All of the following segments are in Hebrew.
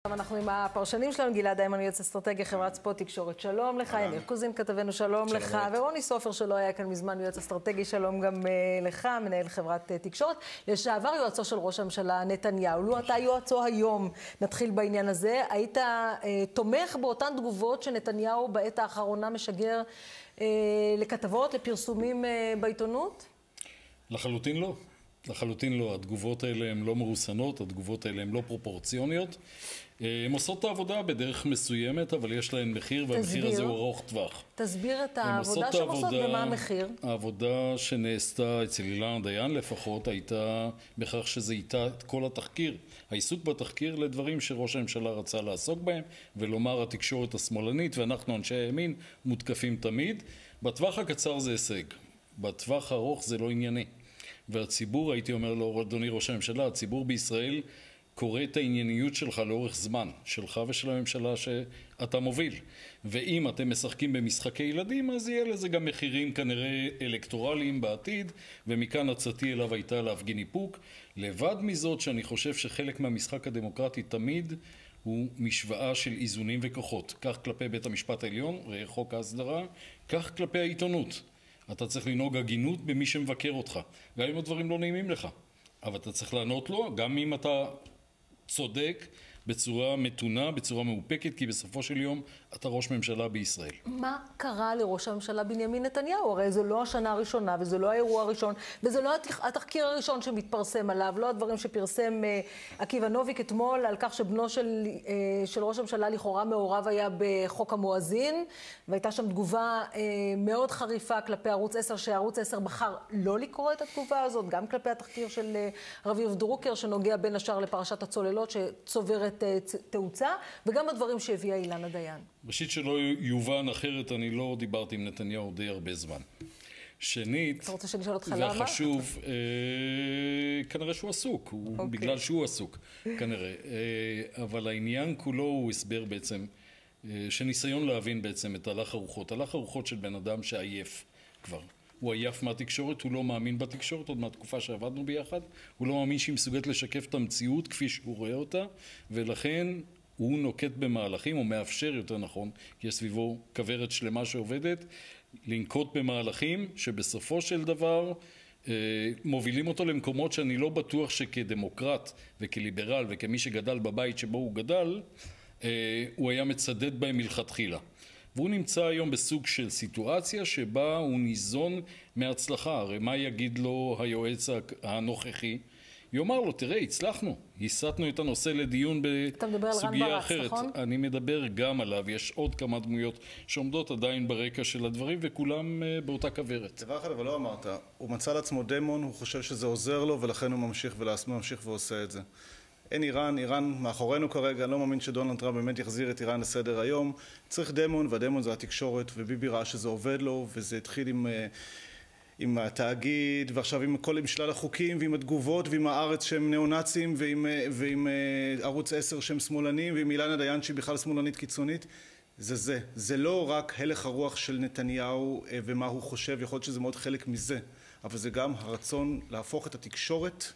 אנחנו עם הפרשנים שלנו, גלעד דיימן, יועץ אסטרטגיה, חברת ספוט תקשורת, שלום לך, יניר קוזין, כתבנו, שלום לך, ורוני סופר שלא היה כאן מזמן, יועץ אסטרטגי, שלום גם לך, מנהל חברת תקשורת, לשעבר יועצו של ראש הממשלה נתניהו. לו אתה יועצו היום, נתחיל בעניין הזה, היית תומך באותן תגובות שנתניהו בעת האחרונה משגר לכתבות, לפרסומים בעיתונות? לחלוטין לא. לחלוטין לא. התגובות האלה הן לא מרוסנות, התגובות האלה הן לא פרופורציוניות. הן עושות את העבודה בדרך מסוימת, אבל יש להן מחיר, והמחיר הזה הוא ארוך טווח. תסביר את העבודה שהן עושות ומה המחיר. העבודה שנעשתה אצל אילנה דיין לפחות הייתה בכך שזה איתה את כל התחקיר, העיסוק בתחקיר לדברים שראש הממשלה רצה לעסוק בהם, ולומר התקשורת השמאלנית, ואנחנו אנשי הימין מותקפים תמיד. בטווח הקצר זה הישג, בטווח הארוך זה לא ענייני. והציבור, הייתי אומר לו, אדוני ראש הממשלה, הציבור בישראל קורא את הענייניות שלך לאורך זמן, שלך ושל הממשלה שאתה מוביל. ואם אתם משחקים במשחקי ילדים, אז יהיה לזה גם מחירים כנראה אלקטורליים בעתיד, ומכאן הצעתי אליו הייתה להפגין איפוק. לבד מזאת שאני חושב שחלק מהמשחק הדמוקרטי תמיד הוא משוואה של איזונים וכוחות. כך כלפי בית המשפט העליון, ראה חוק ההסדרה, כך כלפי העיתונות. אתה צריך לנהוג הגינות במי שמבקר אותך, גם אם הדברים לא נעימים לך. אבל אתה צריך לענות לו, גם אם אתה צודק, בצורה מתונה, בצורה מאופקת, כי בסופו של יום אתה ראש ממשלה בישראל. מה קרה לראש הממשלה בנימין נתניהו? הרי זו לא השנה הראשונה, וזה לא האירוע הראשון, וזה לא התחקיר הראשון שמתפרסם עליו, לא הדברים שפרסם עקיבא נוביק אתמול, על כך שבנו של ראש הממשלה לכאורה מעורב היה בחוק המואזין, והייתה שם תגובה מאוד חריפה כלפי ערוץ 10, שערוץ 10 בחר לא לקרוא את התגובה הזאת, גם כלפי התחקיר של רביב דרוקר, שנוגע בין השאר לפרשת הצוללות, שצוברת תאוצה, וגם הדברים שהביאה אילנה דיין. ראשית שלא יובן אחרת, אני לא דיברתי עם נתניהו די הרבה זמן. שנית, אתה רוצה שנשאל אותך למה? והחשוב, כנראה שהוא עסוק, בגלל שהוא עסוק, כנראה. אבל העניין כולו הוא הסבר בעצם, שניסיון להבין בעצם את הלך הרוחות. הלך הרוחות של בן אדם שעייף כבר. הוא עייף מהתקשורת, הוא לא מאמין בתקשורת, עוד מהתקופה שעבדנו ביחד, הוא לא מאמין שהיא מסוגלת לשקף את המציאות כפי שהוא רואה אותה, ולכן הוא נוקט במהלכים, או מאפשר יותר נכון, כי יש סביבו כברת שלמה שעובדת, לנקוט במהלכים שבסופו של דבר מובילים אותו למקומות שאני לא בטוח שכדמוקרט וכליברל וכמי שגדל בבית שבו הוא גדל, הוא היה מצדד בהם מלכתחילה. והוא נמצא היום בסוג של סיטואציה שבה הוא ניזון מהצלחה. הרי מה יגיד לו היועץ הנוכחי? יאמר לו, תראה, הצלחנו, הסטנו את הנושא לדיון בסוגיה אחרת. נכון? אני מדבר גם עליו, יש עוד כמה דמויות שעומדות עדיין ברקע של הדברים, וכולם באותה כברת. דבר אחד, אבל לא אמרת, הוא מצא לעצמו דמון, הוא חושב שזה עוזר לו, ולכן הוא ממשיך ועושה את זה. אין איראן, איראן מאחורינו כרגע, אני לא מאמין שדונלד טראמפ באמת יחזיר את איראן לסדר היום. צריך דמון, והדמון זה התקשורת, וביבי ראה שזה עובד לו, וזה התחיל עם התאגיד, ועכשיו עם שלל החוקים, ועם התגובות, ועם הארץ שהם ניאו-נאצים, ועם ערוץ 10 שהם שמאלנים, ועם אילנה דיין שהיא בכלל שמאלנית קיצונית. זה לא רק הלך הרוח של נתניהו ומה הוא חושב, יכול להיות שזה מאוד חלק מזה, אבל זה גם הרצון להפוך את התקשורת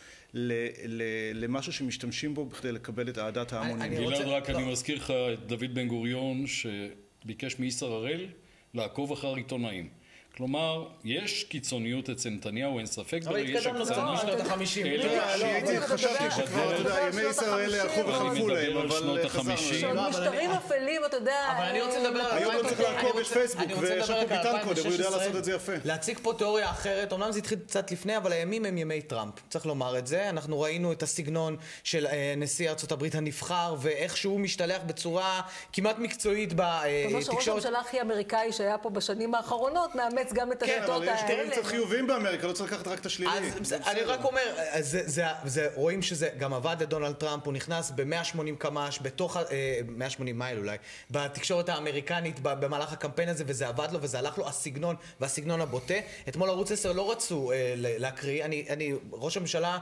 למשהו שמשתמשים בו בכדי לקבל את אהדת ההמונים. גלעד, רק אני מזכיר לך את דוד בן גוריון שביקש מישר הראל לעקוב אחר עיתונאים. כלומר, יש קיצוניות אצל נתניהו, אין ספק, אבל התקדמנו קצת משנות ה-50. חשבתי שכבר, אתה יודע, ימי ישראל האלה הלכו וחלפו להם, אבל חזרנו. משטרים אפלים, אתה יודע... אבל אני רוצה לדבר... היום לא צריך לעקוב, יש פייסבוק, ויש פה ביטן קודם, הוא יודע לעשות את זה יפה. להציג פה תיאוריה אחרת, אומנם זה התחיל קצת לפני, אבל הימים הם ימי טראמפ. צריך לומר את זה. אנחנו ראינו את הסגנון של נשיא ארצות הברית הנבחר, ואיך שהוא משתלח בצורה כמעט מקצועית בתקשורת. ראש הממשלה הכי אמריקאי שהיה פה בשנים האחרונות, מאמץ גם את השיטות האלה. כן, אבל יש דברים קצת חיובים באמריקה, לא צריך לקחת רק את השלילי. אני רק אומר, רואים שזה גם עבד לדונלד טראמפ, הוא נכנס ב-180 קמ"ש, בתוך 180 מייל אולי, בתקשורת האמריקנית במהלך הקמפיין הזה, וזה עבד לו וזה הלך לו, הסגנון והסגנון הבוטה. אתמול ערוץ 10 לא רצו להקריא, ראש הממשלה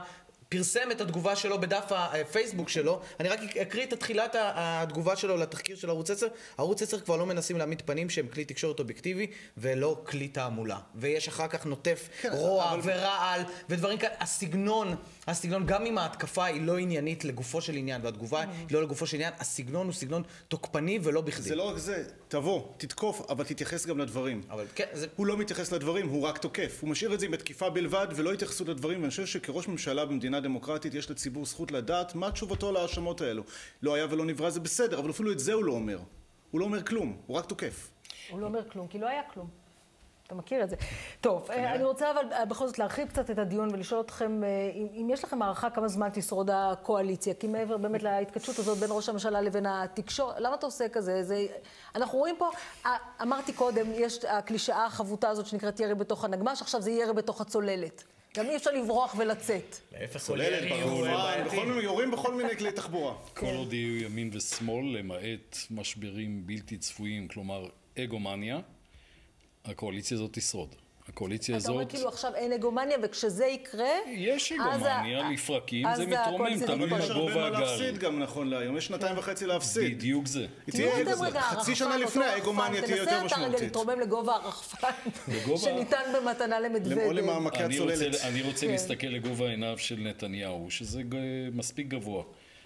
פרסם את התגובה שלו בדף הפייסבוק שלו. אני רק אקריא את תחילת התגובה שלו לתחקיר של ערוץ 10. ערוץ 10 כבר לא מנסים להעמיד פנים שהם כלי תקשורת אובייקטיבי ולא כלי תעמולה. ויש אחר כך נוטף רוע ורעל ודברים כאלה. הסגנון, גם אם ההתקפה היא לא עניינית לגופו של עניין והתגובה היא לא לגופו של עניין, הסגנון הוא סגנון תוקפני ולא בכדי. זה לא רק זה, תבוא, תתקוף, אבל תתייחס גם לדברים. אבל כן, הוא לא מתייחס לדברים, הוא רק תוקף. הוא משאיר את זה בתקיפה בלבד ולא התייחסות לדברים, ואני חושב שכראש ממשלה במדינה דמוקרטית יש לציבור זכות לדעת מה תשובתו להאשמות האלו. לא היה ולא נברא, זה בסדר, אבל אפילו את זה הוא לא אומר. הוא לא אומר כלום, הוא רק תוקף. הוא לא אומר כלום, כי לא היה כלום. אתה מכיר את זה. טוב, אני רוצה אבל בכל זאת להרחיב קצת את הדיון ולשאול אתכם, אם יש לכם הערכה כמה זמן תשרוד הקואליציה, כי מעבר באמת להתכתשות הזאת בין ראש הממשלה לבין התקשורת, למה אתה עושה כזה? אנחנו רואים פה, אמרתי קודם, יש הקלישאה החבוטה הזאת שנקראת ירי בתוך הנגמ"ש, עכשיו זה ירי בתוך הצוללת. גם אי אפשר לברוח ולצאת. להפך, צוללת, ברחובן, יורים בכל מיני כלי תחבורה. כל עוד יהיו ימין ושמאל, למעט משברים בלתי צפויים, כלומר אגומניה, הקואליציה הזאת תשרוד. הקואליציה הזאת... אתה אומר כאילו עכשיו אין אגומניה, וכשזה יקרה... יש אגומניה, לפרקים, זה מתרומם, תלוי בגובה הגל. להפסיד גם נכון להיום, יש 2.5 להפסיד. בדיוק זה. חצי שנה לפני האגומניה תהיה יותר משמעותית. תנסה אתה רגע להתרומם לגובה הרחפן, שניתן במתנה למדוודב. אני רוצה להסתכל לגובה העיניו של נתניהו, שזה מספיק גבוה.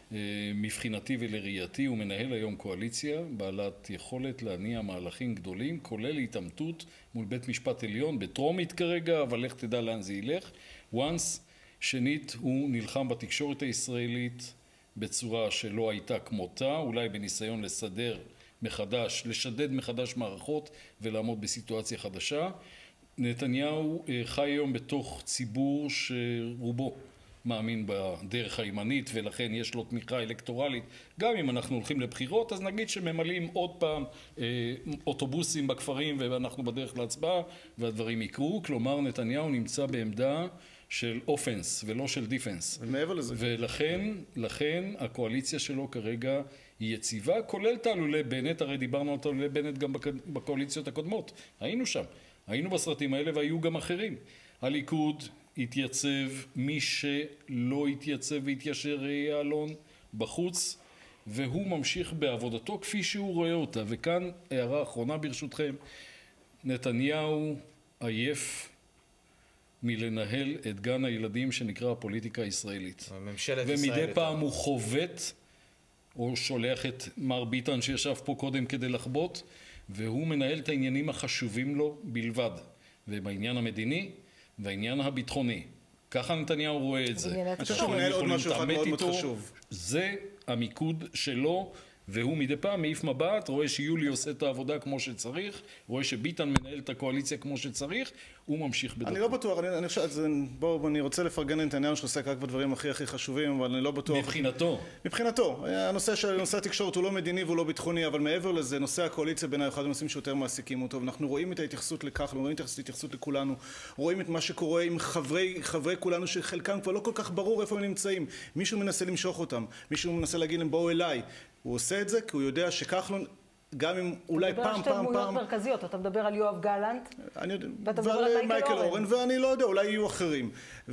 מבחינתי ולראייתי הוא מנהל היום קואליציה בעלת יכולת להניע מהלכים גדולים, כולל התעמתות מול בית משפט עליון, בטרומית כרגע, אבל לך תדע לאן זה ילך. once, שנית, הוא נלחם בתקשורת הישראלית בצורה שלא הייתה כמותה, אולי בניסיון לסדר מחדש, לשדד מחדש מערכות ולעמוד בסיטואציה חדשה. נתניהו חי היום בתוך ציבור שרובו מאמין בדרך הימנית, ולכן יש לו תמיכה אלקטורלית. גם אם אנחנו הולכים לבחירות, אז נגיד שממלאים עוד פעם אוטובוסים בכפרים ואנחנו בדרך להצבעה והדברים יקרו. כלומר, נתניהו נמצא בעמדה של אופנס ולא של דיפנס. ומעבר לזה. ולכן הקואליציה שלו כרגע היא יציבה, כולל תעלולי בנט. הרי דיברנו על תעלולי בנט גם בקואליציות הקודמות. היינו שם. היינו בסרטים האלה והיו גם אחרים. הליכוד התייצב, מי שלא התייצב והתיישר יהיה אלון בחוץ, והוא ממשיך בעבודתו כפי שהוא רואה אותה. וכאן הערה אחרונה ברשותכם, נתניהו עייף מלנהל את גן הילדים שנקרא הפוליטיקה הישראלית. ומדי פעם הוא חובט, או שולח את מר ביטן שישב פה קודם כדי לחבוט, והוא מנהל את העניינים החשובים לו בלבד. ובעניין המדיני, והעניין הביטחוני. ככה נתניהו רואה את זה. אני חושב שהוא מנהל עוד משהו אחד מאוד מאוד חשוב. זה המיקוד שלו, והוא מדי פעם מעיף מבט, רואה שיולי עושה את העבודה כמו שצריך, רואה שביטן מנהל את הקואליציה כמו שצריך, הוא ממשיך בדרכו. אני לא בטוח, אני רוצה לפרגן לנתניהו שעוסק רק בדברים הכי חשובים, אבל אני לא בטוח. מבחינתו. נושא התקשורת הוא לא מדיני והוא לא ביטחוני, אבל מעבר לזה, נושא הקואליציה בעיניי אחד הנושאים שיותר מעסיקים אותו, ואנחנו רואים את ההתייחסות לכך, רואים את ההתייחסות לכולנו, רואים את מה שקורה עם חברי כולנו שחלקם כבר לא כל כך ברור איפה הם נמצאים. מישהו מנסה למשוך אותם, מישהו מנסה להגיד להם בואו אליי. הוא עושה את זה כי הוא יודע שכחלון, גם אם אולי פעם... אתה מדבר על שתי דמויות מרכזיות, אתה מדבר על יואב גלנט, ואתה מדבר על מייקל אורן, ואני לא יודע, אולי יהיו אחרים.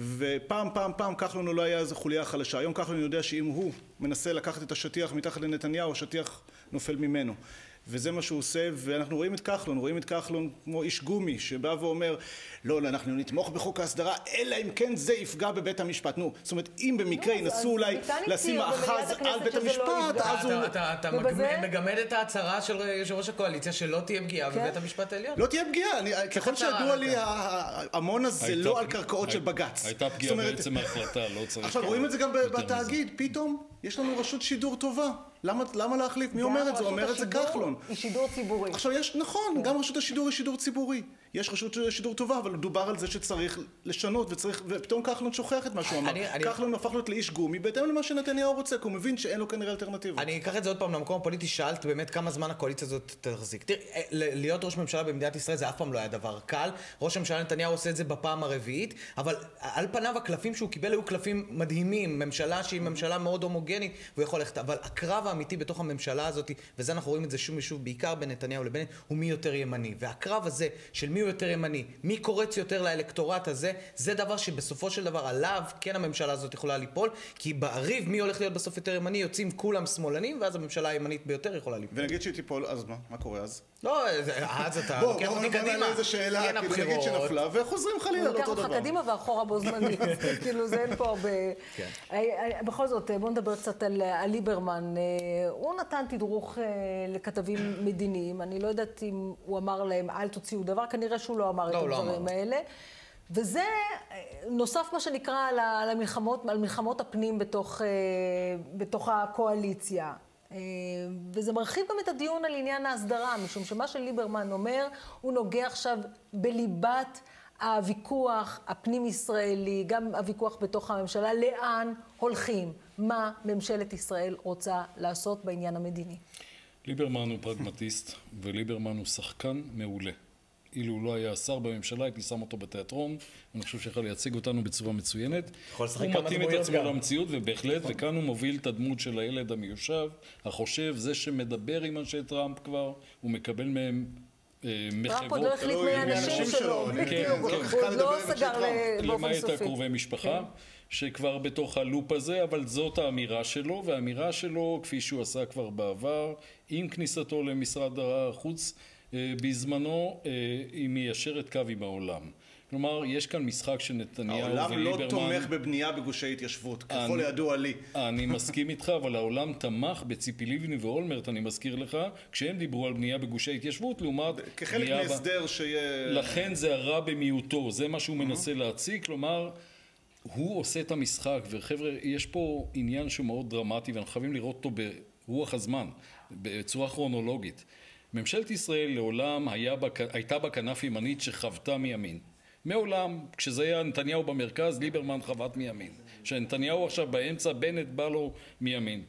ופעם כחלון אולי היה איזו חוליה חלשה. היום כחלון יודע שאם הוא מנסה לקחת את השטיח מתחת לנתניהו, השטיח נופל ממנו. וזה מה שהוא עושה, ואנחנו רואים את כחלון כמו איש גומי, שבא ואומר, לא, אנחנו נתמוך בחוק ההסדרה, אלא אם כן זה יפגע בבית המשפט. זאת אומרת, אם במקרה ינסו אולי לשים מאחז על בית המשפט, אז הוא... אתה מגמד את ההצהרה של יושב ראש הקואליציה, שלא תהיה פגיעה בבית המשפט העליון. לא תהיה פגיעה, ככל שידוע לי, המון הזה לא על קרקעות של בג"ץ. הייתה פגיעה בעצם ההחלטה, לא צריך... עכשיו, רואים את זה גם בתאגיד, פתאום יש לנו רשות שידור טובה. למה להחליף? מי אומר את זה? אומר את זה כחלון. היא שידור ציבורי. עכשיו יש, נכון, גם רשות השידור היא שידור ציבורי. יש רשות שידור טובה, אבל דובר על זה שצריך לשנות, ופתאום כחלון שוכח את מה שהוא אמר. כחלון הפך להיות לאיש גומי, בהתאם למה שנתניהו רוצה, כי הוא מבין שאין לו כנראה אלטרנטיבה. אני אקח את זה עוד פעם למקום הפוליטי, שאלת באמת כמה זמן הקואליציה הזאת תחזיק. תראי, להיות ראש ממשלה במדינת ישראל זה אף פעם לא היה דבר קל. ראש הממשלה נתניהו עושה את זה בפעם הרביעית, אבל על פניו הקלפים שהוא קיבל היו קלפים מדהימים, ממשלה שהיא ממשלה מאוד הומוגנית, והוא יכול ללכת. אבל הקרב האמיתי בתוך הממשלה הזאת, וזה אנחנו רואים את זה שוב ושוב, בעיקר בין נתניהו לבנט, הוא מי יותר ימני. והקרב הזה של מי הוא יותר ימני, מי קורץ יותר לאלקטורט הזה, זה דבר שבסופו של דבר עליו כן הממשלה הזאת יכולה ליפול, כי בריב מי הולך להיות בסוף יותר ימני, יוצאים כולם שמאלנים, ואז הממשלה הימנית ביותר יכולה ליפול. ונגיד שהיא תיפול, אז מה קורה אז? לא, אז אתה לוקח אותי קדימה. בוא נעלה איזה שאלה, כאילו נגיד שנפלה, וחוזרים חלילה לאותו דבר. לוקח אותך קדימה ואחורה בו זמנית, כאילו זה אין פה הרבה... בכל זאת, בוא נדבר קצת על ליברמן. הוא נתן תדרוך לכתבים מדיניים, אני לא יודעת אם הוא אמר להם אל תוציאו דבר, כנראה שהוא לא אמר את הדברים האלה. וזה נוסף מה שנקרא על מלחמות הפנים בתוך הקואליציה. וזה מרחיב גם את הדיון על עניין ההסדרה, משום שמה שליברמן אומר, הוא נוגע עכשיו בליבת הוויכוח הפנים-ישראלי, גם הוויכוח בתוך הממשלה, לאן הולכים, מה ממשלת ישראל רוצה לעשות בעניין המדיני. ליברמן הוא פרגמטיסט, וליברמן הוא שחקן מעולה. אילו הוא לא היה שר בממשלה, הייתי שם אותו בתיאטרון, אני חושב שיכול לייצג אותנו בצורה מצוינת. יכול לשחק הוא כמה מתאים את דמויות עצמו גם. למציאות, ובהחלט, וכאן הוא מוביל את הדמות של הילד המיושב, החושב, זה שמדבר עם אנשי טראמפ כבר, הוא מקבל מהם מחוות. טראמפ עוד לא החליט מהאנשים שלו, בדיוק, הוא עוד לא סגר באופן למעט סופי. הקרובי משפחה, שכבר בתוך הלופ הזה, אבל זאת האמירה שלו, והאמירה שלו, כפי שהוא עשה כבר בעבר, עם כניסתו למשרד החוץ, בזמנו היא מיישרת קו עם העולם. כלומר, יש כאן משחק שנתניהו וליברמן... העולם לא תומך בבנייה בגושי התיישבות, ככל ידוע לי. אני מסכים איתך, אבל העולם תמך בציפי לבני ואולמרט, אני מזכיר לך, כשהם דיברו על בנייה בגושי התיישבות, לעומת... כחלק מהסדר שיהיה... לכן זה הרע במיעוטו, זה מה שהוא מנסה להציג, כלומר... הוא עושה את המשחק, וחבר'ה, יש פה עניין שהוא מאוד דרמטי, ואנחנו חייבים לראות אותו ברוח הזמן, בצורה כרונולוגית. ממשלת ישראל לעולם הייתה בכנף ימנית שחוותה מימין. מעולם, כשזה היה נתניהו במרכז, ליברמן חוות מימין. כשנתניהו עכשיו באמצע, בנט בא לו מימין.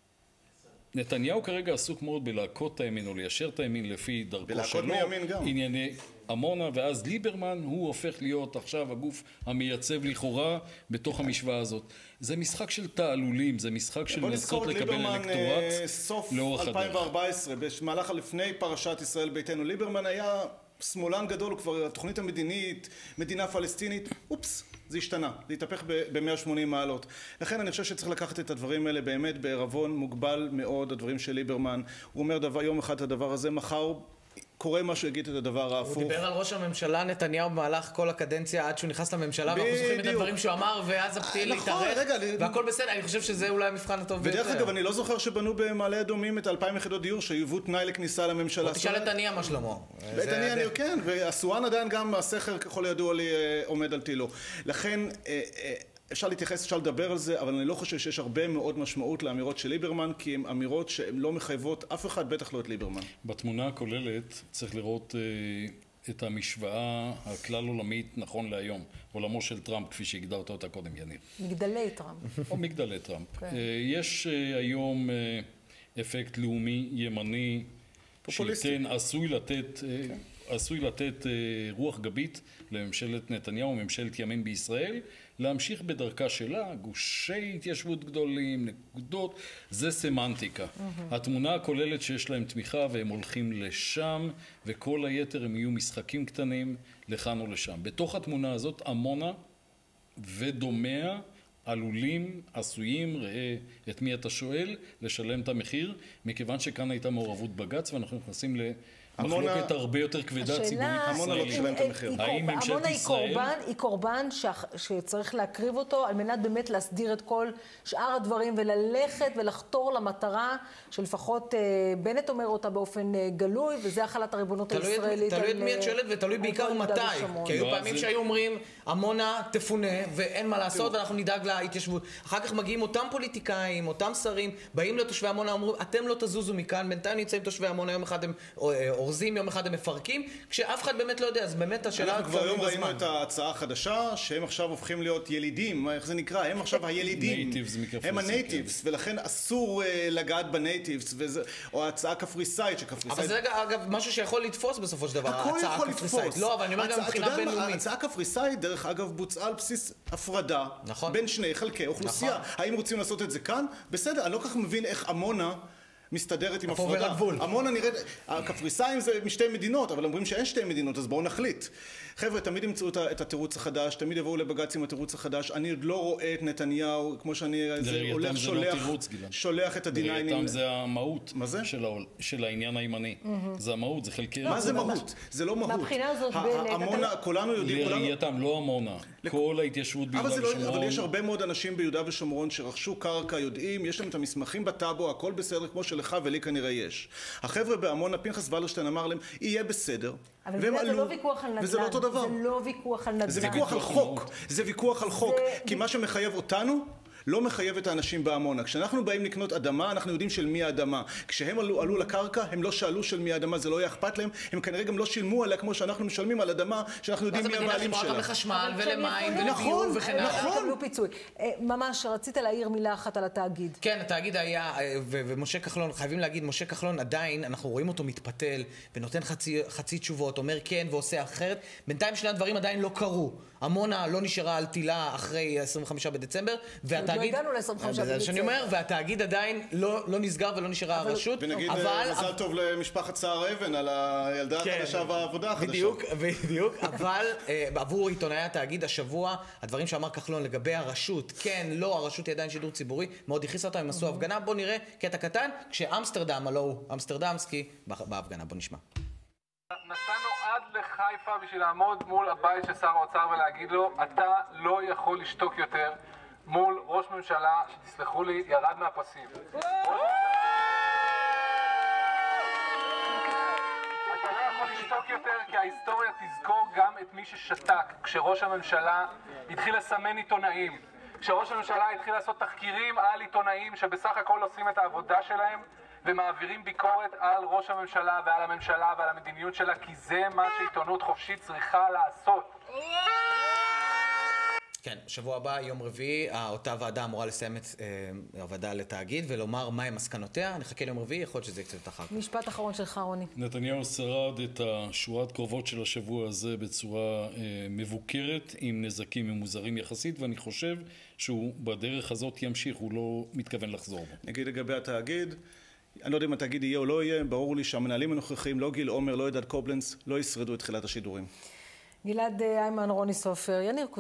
נתניהו כרגע עסוק מאוד בלהכות את הימין, או ליישר את הימין לפי דרכו שלו. בלהכות מימין גם. ענייני עמונה, ואז ליברמן הוא הופך להיות עכשיו הגוף המייצב לכאורה בתוך המשוואה הזאת. זה משחק של תעלולים, זה משחק של לנסות לקבל אלקטורט סוף לאורך הדרך. 2014, במהלך לפני פרשת ישראל ביתנו, ליברמן היה שמאלן גדול, הוא כבר התוכנית המדינית, מדינה פלסטינית, אופס, זה השתנה, זה התהפך ב-180 מעלות. לכן אני חושב שצריך לקחת את הדברים האלה באמת בערבון מוגבל מאוד, הדברים של ליברמן. הוא אומר יום אחד את הדבר הזה, מחר קורה משהו, יגיד את הדבר ההפוך. הוא דיבר על ראש הממשלה נתניהו במהלך כל הקדנציה עד שהוא נכנס לממשלה, ואנחנו זוכרים את הדברים שהוא אמר, ואז הפתיל להתארך, והכל בסדר. אני חושב שזה אולי המבחן הטוב ביותר. ודרך אגב, אני לא זוכר שבנו במעלה אדומים את 2,000 יחידות דיור, שהיוו תנאי לכניסה לממשלה. תשאל את עניה מה שלמה. את עניה, כן, והסואן עדיין גם הסכר, ככל ידוע לי, עומד על תילו. לכן, אפשר להתייחס, אפשר לדבר על זה, אבל אני לא חושב שיש הרבה מאוד משמעות לאמירות של ליברמן, כי הן אמירות שהן לא מחייבות אף אחד, בטח לא את ליברמן. בתמונה הכוללת צריך לראות את המשוואה הכלל עולמית נכון להיום, עולמו של טראמפ, כפי שהגדרת אותה קודם, יניב. מגדלי טראמפ. או מגדלי טראמפ. יש היום אפקט לאומי ימני, שייתן, עשוי לתת רוח גבית לממשלת נתניהו, ממשלת ימין בישראל, להמשיך בדרכה שלה, גושי התיישבות גדולים, נקודות, זה סמנטיקה. התמונה הכוללת שיש להם תמיכה והם הולכים לשם, וכל היתר הם יהיו משחקים קטנים לכאן או לשם. בתוך התמונה הזאת עמונה ודומיה עשויים, ראה את מי אתה שואל, לשלם את המחיר, מכיוון שכאן הייתה מעורבות בג"ץ, ואנחנו נכנסים מחלוקת הרבה יותר כבדה ציבורית. עמונה לא תשלם את המחיר. האם ממשלת ישראל... היא קורבן שצריך להקריב אותו על מנת באמת להסדיר את כל שאר הדברים וללכת ולחתור למטרה שלפחות בנט אומר אותה באופן גלוי, וזה החלת הריבונות הישראלית. תלוי את מי את שואלת ותלוי בעיקר מתי. כי היו פעמים שהיו אומרים עמונה תפונה ואין מה לעשות ואנחנו נדאג להתיישבות. אחר כך מגיעים אותם פוליטיקאים, אותם שרים, באים לתושבי עמונה, אומרים אתם לא תזוזו מכאן, בינתיים נמצאים תושבי עמונה, יום אחד הם אורזים, יום אחד הם מפרקים, כשאף אחד באמת לא יודע, אז באמת השאלה... אנחנו כבר היום ראינו את ההצעה החדשה, שהם עכשיו הופכים להיות ילידים, איך זה נקרא? הם עכשיו הילידים. הם הנייטיבס, ולכן אסור לגעת בנייטיבס, או ההצעה קפריסאית שקפריסאית... אבל זה אגב משהו שיכול לתפוס בסופו של דבר, ההצעה הקפריסאית. לא, אבל אני אומר גם מבחינה בינלאומית. ההצעה הקפריסאית, דרך אגב, בוצעה על בסיס הפרדה בין שני חלקי אוכלוסייה. האם רוצים לעשות את זה כאן? בסדר, אני לא כל כך מבין איך עמונה מסתדרת עם עובר הפרדה. הגבול. עמונה נראית, הקפריסאים זה משתי מדינות, אבל אומרים שאין שתי מדינות, אז בואו נחליט. חבר'ה, תמיד ימצאו את התירוץ החדש, תמיד יבואו לבג"ץ עם התירוץ החדש. אני עוד לא רואה את נתניהו, כמו שאני הולך שולח את הדינאים. לראייתם זה המהות מה זה? של העניין הימני. זה המהות, זה חלקי... מה זה מהות? זה לא מהות. מהבחינה הזאת עמונה, כולנו יודעים... לראייתם, לא עמונה. כל ההתיישבות ביהודה ושומרון... אבל יש הרבה מאוד אנשים ביהודה ושומרון שרכשו קרקע, יודעים, יש להם את המסמכים בטאבו, הכל בסדר כמו שלך ולי כנראה יש. החבר'ה בעמונה, פנחס ולרשטיין אמר להם, יהיה בסדר. אבל זה לא ויכוח על נדל"ן. וזה לא אותו דבר. זה לא ויכוח על נדל"ן. זה ויכוח על חוק. זה ויכוח על חוק. כי מה שמחייב אותנו לא מחייב את האנשים בעמונה. כשאנחנו באים לקנות אדמה, אנחנו יודעים של מי האדמה. כשהם עלו לקרקע, הם לא שאלו של מי האדמה, זה לא היה אכפת להם. הם כנראה גם לא שילמו עליה כמו שאנחנו משלמים על אדמה, שאנחנו יודעים מי הבעלים שלה. אותם לחשמל ולמים ולביוב וכן הלאה. נכון. פיצוי. ממש, רצית להעיר מילה אחת על התאגיד. כן, התאגיד היה, ומשה כחלון, חייבים להגיד, משה כחלון עדיין, אנחנו רואים אותו מתפתל ונותן חצי תשובות, אומר כן ועושה אחרת. בינתיים שני הדברים עדיין לא קרו. עמונה לא נשארה על תילה אחרי 25 בדצמבר, והתאגיד... לא הגענו ל-25 בדצמבר. שאני אומר, והתאגיד עדיין לא נסגר ולא נשארה הרשות. ונגיד מזל טוב למשפחת סער אבן על הילדה החדשה והעבודה החדשה. בדיוק, אבל עבור עיתונאי התאגיד השבוע, הדברים שאמר כחלון לגבי הרשות, כן, לא, הרשות היא עדיין שידור ציבורי, מאוד הכניס אותם, הם עשו הפגנה, בוא נראה קטע קטן, כשאמסטרדם, הלא הוא אמסטרדמסקי, בהפגנה, בוא נשמע. נסענו עד לחיפה בשביל לעמוד מול הבית של שר האוצר ולהגיד לו, אתה לא יכול לשתוק יותר מול ראש ממשלה, שתסלחו לי, ירד מהפסים. אתה לא יכול לשתוק יותר כי ההיסטוריה תזכור גם את מי ששתק כשראש הממשלה התחיל לסמן עיתונאים, כשראש הממשלה התחיל לעשות תחקירים על עיתונאים שבסך הכל עושים את העבודה שלהם ומעבירים ביקורת על ראש הממשלה ועל הממשלה ועל המדיניות שלה, כי זה מה שעיתונות חופשית צריכה לעשות. כן, שבוע הבא, יום רביעי, אותה ועדה אמורה לסיים את הוועדה לתאגיד ולומר מהי מסקנותיה. נחכה ליום רביעי, יכול להיות שזה יהיה קצת אחר כך. משפט אחרון שלך, רוני. נתניהו שרד את השורת קרובות של השבוע הזה בצורה מבוקרת, עם נזקים ממוזרים יחסית, ואני חושב שהוא בדרך הזאת ימשיך, הוא לא מתכוון לחזור בו. נגיד לגבי התאגיד, אני לא יודע אם התאגיד יהיה או לא יהיה, ברור לי שהמנהלים הנוכחים, לא גיל עומר, לא אלדד קובלנץ, לא ישרדו את תחילת השידורים. גלעד איימן, רוני סופר, יניר